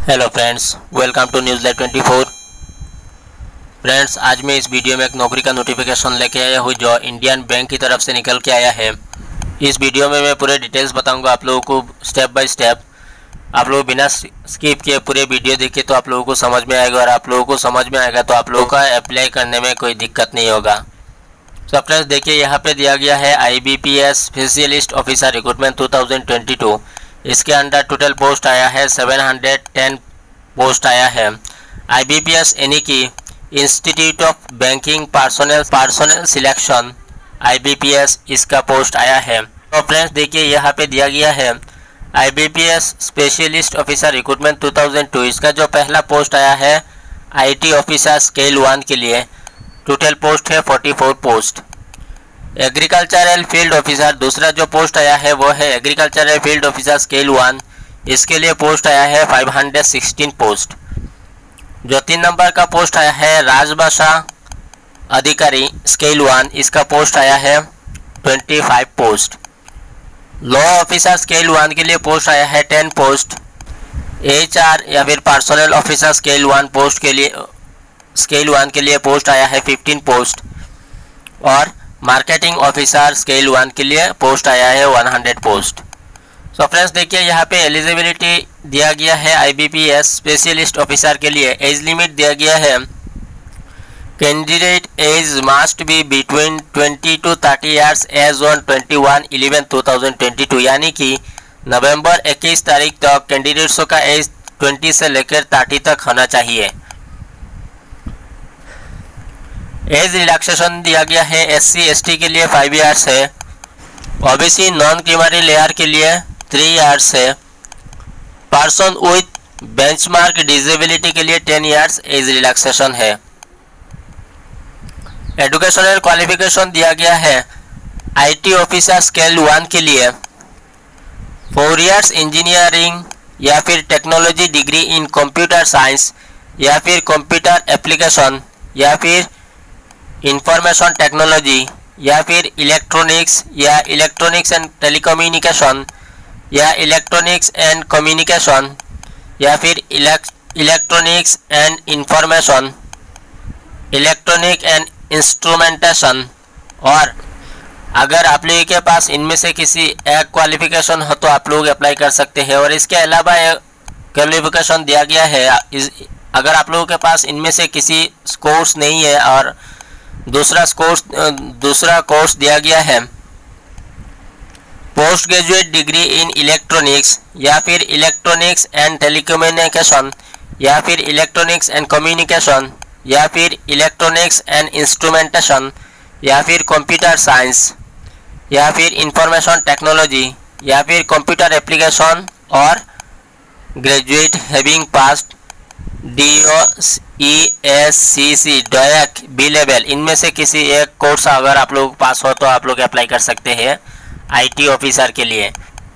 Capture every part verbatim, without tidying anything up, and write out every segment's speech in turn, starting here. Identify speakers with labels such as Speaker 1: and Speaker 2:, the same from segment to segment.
Speaker 1: Hello friends, welcome to news live twenty four. Friends, आज मैं इस वीडियो में एक नौकरी का नोटिफिकेशन लेके आया हूँ जो इंडियन बैंक की तरफ से निकल के आया है। इस वीडियो में मैं पूरे डिटेल्स बताऊंगा आप लोगों को स्टेप बाय स्टेप। आप लोग बिना स्किप किए पूरे वीडियो देखिए तो आप लोगों को समझ में आएगा, और आप लोगों को समझ में आएगा तो आप लोगों का अप्लाई करने में कोई दिक्कत नहीं होगा। तो फ्रेंड्स देखिए, यहाँ पे दिया गया है I B P S specialist officer recruitment two thousand twenty two. इसके अंडर टोटल पोस्ट आया है सेवन हंड्रेड टेन पोस्ट आया है। आई बी पी एस यानी कि institute of banking personnel personnel selection I B P S, इसका post आया है। तो फ्रेंड्स देखिए, यहाँ पे दिया गया है I B P S specialist officer recruitment two thousand two. इसका जो पहला पोस्ट आया है I T officer scale one के लिए, टोटल पोस्ट है forty four post. Agricultural field officer दूसरा जो पोस्ट आया है वो है agricultural field officer scale one. इसके लिए पोस्ट आया है फाइव हंड्रेड सिक्सटीन पोस्ट। जो तीन नंबर का पोस्ट आया है राजभाषा अधिकारी स्केल वन, इसका पोस्ट आया है twenty five post. Law officer scale one के लिए पोस्ट आया है टेन पोस्ट। एच आर या फिर personnel officer scale one post के लिए स्केल वन के लिए पोस्ट आया है फिफ्टीन पोस्ट। और मार्केटिंग ऑफिसर स्केल वन के लिए पोस्ट आया है one hundred post. So friends देखिए, यहाँ पे एलिजिबिलिटी दिया गया है I B P S specialist officer के लिए। एज लिमिट दिया गया है candidate age must be between twenty two thirty years age on twenty one eleven to thousand twenty two, यानी कि नवंबर इक्कीस तारीख तक कैंडिडेट्सों का एज ट्वेंटी से लेकर थर्टी तक होना चाहिए। एज रिलैक्सेशन दिया गया है एस सी एस टी के लिए फाइव ईयर्स है। O B C non creamy layer के लिए थ्री ईयर्स है। पर्सन विथ बेंचमार्क डिसेबिलिटी के लिए टेन ईयर्स एज रिलैक्सेशन है। एजुकेशनल क्वालिफिकेशन दिया गया है I T officer scale one के लिए फोर ईयर्स इंजीनियरिंग या फिर technology degree in computer science या फिर कंप्यूटर एप्लीकेशन या फिर इंफॉर्मेशन टेक्नोलॉजी या फिर इलेक्ट्रॉनिक्स या इलेक्ट्रॉनिक्स एंड टेलीकम्युनिकेशन या इलेक्ट्रॉनिक्स एंड कम्युनिकेशन या फिर electronics and information, electronic and instrumentation. और अगर आप लोगों के पास इनमें से किसी एक क्वालिफिकेशन हो तो आप लोग अप्लाई कर सकते हैं। और इसके अलावा क्वालिफिकेशन दिया गया है, अगर आप लोगों के पास इनमें से किसी कोर्स नहीं है और दूसरा कोर्स दूसरा कोर्स दिया गया है post graduate degree in electronics या फिर इलेक्ट्रॉनिक्स एंड टेलीकम्युनिकेशन या फिर इलेक्ट्रॉनिक्स एंड कम्युनिकेशन या फिर इलेक्ट्रॉनिक्स एंड इंस्ट्रूमेंटेशन या फिर कंप्यूटर साइंस या फिर इंफॉर्मेशन टेक्नोलॉजी या फिर कंप्यूटर एप्लीकेशन, और graduate having passed D O E S C C DOEACC B level, इनमें से किसी एक कोर्स अगर आप लोग पास हो तो आप लोग अप्लाई कर सकते हैं आई टी ऑफिसर के लिए।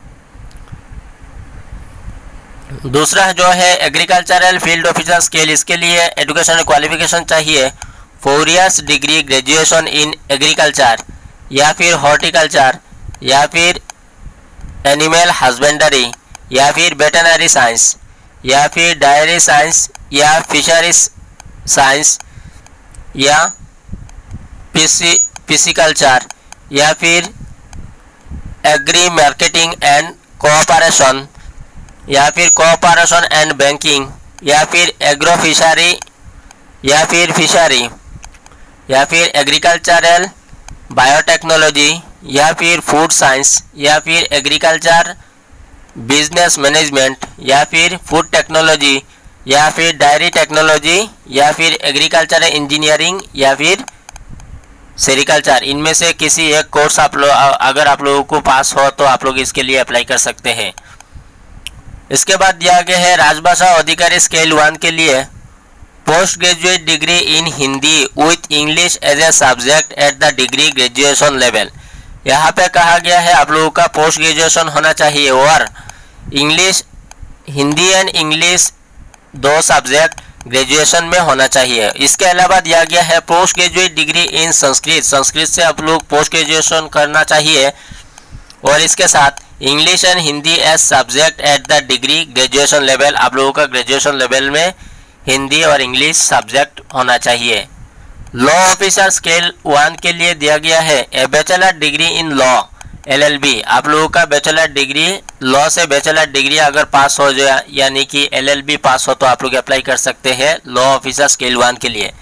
Speaker 1: दूसरा जो है एग्रीकल्चरल फील्ड ऑफिसर स्केल, इसके लिए एजुकेशनल क्वालिफिकेशन चाहिए four years degree graduation in agriculture या फिर हॉर्टिकल्चर या फिर एनिमल हस्बेंडरी या फिर वेटरनरी साइंस या फिर डायरी साइंस या फिशरीज साइंस या पिसी पिसिकल्चर या फिर एग्री मार्केटिंग एंड कोऑपरेशन या फिर कोऑपरेशन एंड बैंकिंग या फिर एग्रो फिशरी या फिर फिशरी या फिर एग्रीकल्चरल बायोटेक्नोलॉजी या फिर फूड साइंस या फिर एग्रीकल्चर बिजनेस मैनेजमेंट या फिर फूड टेक्नोलॉजी या फिर डायरी टेक्नोलॉजी या फिर एग्रीकल्चर इंजीनियरिंग या फिर सेरिकल्चर, इनमें से किसी एक कोर्स आप लोग अगर आप लोगों को पास हो तो आप लोग इसके लिए अप्लाई कर सकते हैं। इसके बाद दिया गया है राजभाषा अधिकारी स्केल वन के लिए post graduate degree in Hindi with English as a subject at the degree graduation level. यहाँ पे कहा गया है आप लोगों का पोस्ट ग्रेजुएशन होना चाहिए और इंग्लिश हिंदी एंड इंग्लिश दो सब्जेक्ट ग्रेजुएशन में होना चाहिए। इसके अलावा दिया गया है post graduate degree in Sanskrit, Sanskrit से आप लोग पोस्ट ग्रेजुएशन करना चाहिए। और इसके साथ English and Hindi as subject at the degree graduation level. आप लोगों का ग्रेजुएशन लेवल में हिंदी और इंग्लिश सब्जेक्ट होना चाहिए। लॉ ऑफिसर स्केल वन के लिए दिया गया है a bachelor degree in law L L B. आप लोगों का बैचलर डिग्री लॉ से बैचलर डिग्री अगर पास हो जाए यानी कि एल एल बी पास हो तो आप लोग अप्लाई कर सकते हैं लॉ ऑफिसर स्केल वन के लिए।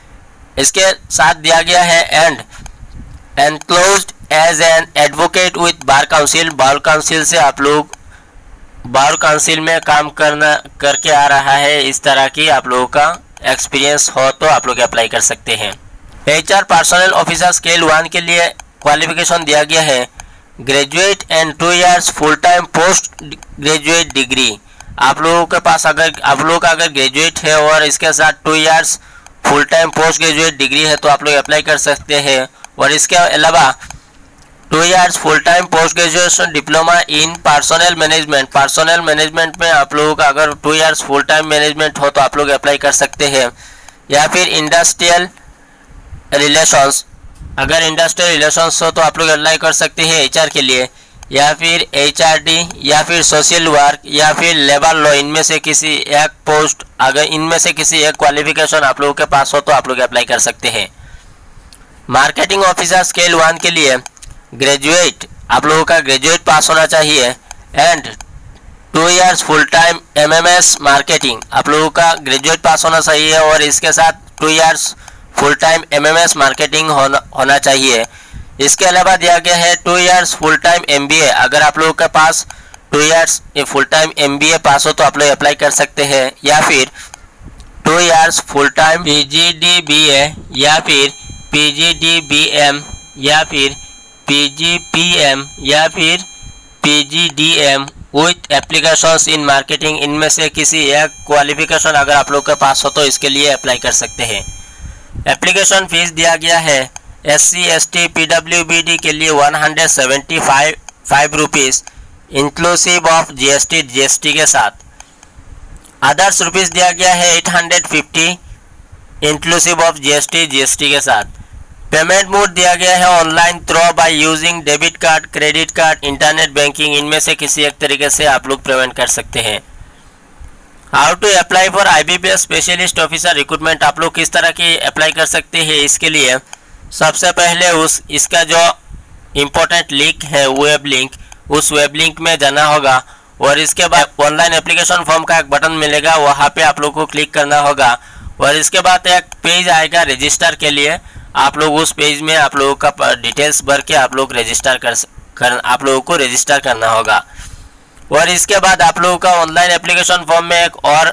Speaker 1: इसके साथ दिया गया है and enclosed as an advocate with bar council. Bar council से आप लोग बार काउंसिल में काम करना करके आ रहा है, इस तरह की आप लोगों का एक्सपीरियंस हो तो आप लोग अप्लाई कर सकते हैं। H R personnel officer scale one के लिए क्वालिफिकेशन दिया गया है graduate and two years full time post graduate degree. आप लोगों के पास अगर आप लोगों का अगर ग्रेजुएट है और इसके साथ two years full time post graduate degree है तो आप लोग अप्लाई कर सकते हैं। और इसके अलावा two years full time post graduation diploma in personnel management. Personnel management में आप लोगों का अगर two years full time management हो तो आप लोग अप्लाई कर सकते हैं। या फिर इंडस्ट्रियल रिलेशंस, अगर इंडस्ट्रियल रिलेशंस हो तो आप लोग अप्लाई कर सकते हैं एच आर के लिए। या फिर एच आर डी या फिर सोशल वर्क या फिर लेबर लॉ, इनमें से किसी एक पोस्ट अगर इनमें से किसी एक क्वालिफिकेशन आप लोगों के पास हो तो आप लोग अप्लाई कर सकते हैं। मार्केटिंग ऑफिसर स्केल वन के लिए ग्रेजुएट, आप लोगों का ग्रेजुएट पास होना चाहिए and two years full time M M S marketing. आप लोगों का ग्रेजुएट पास होना चाहिए और इसके साथ two years full time M M S marketing होना होना चाहिए। इसके अलावा दिया गया है two years full time M B A. अगर आप लोगों के पास two years full time M B A pass हो तो आप लोग अप्लाई कर सकते हैं। या फिर two years full time P G D B A या फिर P G D B M या फिर पी जी पी एम या फिर P G D M with applications in marketing, इनमें से किसी एक क्वालिफिकेशन अगर आप लोग के पास हो तो इसके लिए अप्लाई कर सकते हैं। एप्लीकेशन फीस दिया गया है S C S T P W B D के लिए one hundred seventy five five rupees inclusive of G S T G S T के साथ। अदर्स रुपीज़ दिया गया है eight hundred fifty inclusive of G S T G S T के साथ। Payment mode दिया गया है online through by using debit card, credit card, internet banking, इनमें से किसी एक तरीके से आप लोग पेमेंट कर सकते हैं। How to apply for I B P S specialist officer recruitment, आप लोग किस तरह की अप्लाई कर सकते हैं इसके लिए सबसे पहले उस इसका जो इम्पोर्टेंट लिंक है वेब लिंक, उस वेब लिंक में जाना होगा और इसके बाद ऑनलाइन एप्लीकेशन फॉर्म का एक बटन मिलेगा, वहाँ पे आप लोग को क्लिक करना होगा और इसके बाद एक पेज आएगा रजिस्टर के लिए। आप लोग उस पेज में आप लोगों का डिटेल्स भर के आप लोग रजिस्टर कर, कर आप लोगों को रजिस्टर करना होगा। और इसके बाद आप लोगों का ऑनलाइन एप्लीकेशन फॉर्म में एक और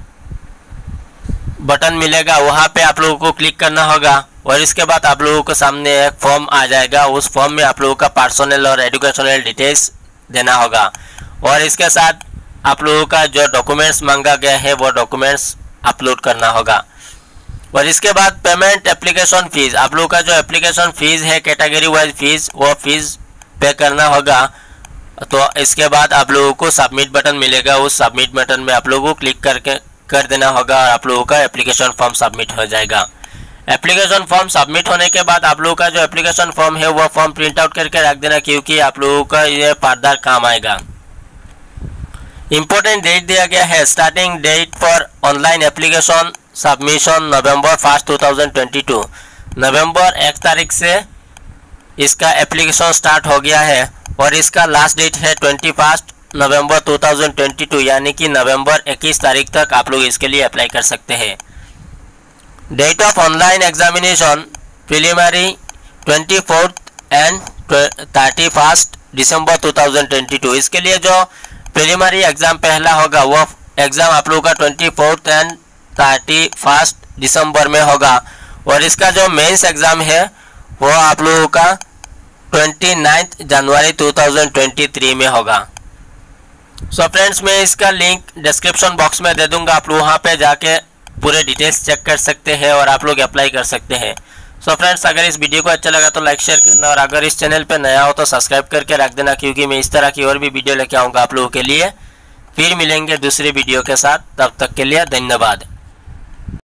Speaker 1: बटन मिलेगा, वहाँ पे आप लोगों को क्लिक करना होगा और इसके बाद आप लोगों के सामने एक फॉर्म आ जाएगा। उस फॉर्म में आप लोगों का पर्सनल और एजुकेशनल डिटेल्स देना होगा और इसके साथ आप लोगों का जो डॉक्यूमेंट्स मांगा गया है वो डॉक्यूमेंट्स अपलोड करना होगा। और इसके बाद पेमेंट एप्लीकेशन फीस, आप लोगों का जो एप्लीकेशन फीस है कैटेगरी वाइज फीस, वो फीस पे करना होगा। तो इसके बाद आप लोगों को सबमिट बटन मिलेगा, उस सबमिट बटन में आप लोगों को क्लिक करके कर देना होगा और आप लोगों का एप्लीकेशन फॉर्म सबमिट हो जाएगा। एप्लीकेशन फॉर्म सबमिट होने के बाद आप लोगों का जो एप्लीकेशन फॉर्म है वो फॉर्म प्रिंट आउट करके रख देना, क्योंकि आप लोगों का ये फर्दर काम आएगा। इम्पोर्टेंट डेट दिया गया है starting date for online application submission November first two thousand twenty two. नवंबर एक तारीख से इसका एप्लीकेशन स्टार्ट हो गया है और इसका लास्ट डेट है twenty first November two thousand twenty two, यानी कि नवंबर इक्कीस तारीख तक आप लोग इसके लिए अप्लाई कर सकते हैं। Date of online examination preliminary twenty fourth and thirty first December two thousand twenty two. इसके लिए जो प्रिलिमिनरी एग्जाम पहला होगा वो एग्जाम आप लोगों का twenty fourth and thirty first December में होगा और इसका जो मेंस एग्जाम है वो आप लोगों का twenty ninth January two thousand twenty three में होगा। सो फ्रेंड्स, मैं इसका लिंक डिस्क्रिप्शन बॉक्स में दे दूंगा, आप लोग वहाँ पे जाके पूरे डिटेल्स चेक कर सकते हैं और आप लोग अप्लाई कर सकते हैं। सो फ्रेंड्स, अगर इस वीडियो को अच्छा लगा तो लाइक शेयर करना और अगर इस चैनल पे नया हो तो सब्सक्राइब करके रख देना, क्योंकि मैं इस तरह की और भी वीडियो लेके आऊँगा आप लोगों के लिए। फिर मिलेंगे दूसरी वीडियो के साथ, तब तक के लिए धन्यवाद।